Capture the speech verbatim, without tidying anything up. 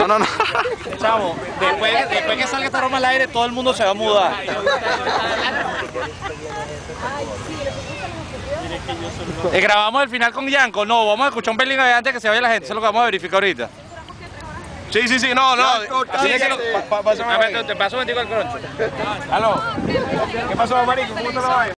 No, no, no. Chavo, después, después que salga esta broma al aire, todo el mundo se va a mudar. Eh, grabamos el final con Yanko. No, vamos a escuchar un pelín antes que se vaya la gente. Eso es lo que vamos a verificar ahorita. Sí, sí, sí, no, no. Sí, Sí, que no. Pa, pa, pásame, a ver, te paso un momentico al croncho. Aló. ¿Qué pasó, marico? ¿Cómo te lo va?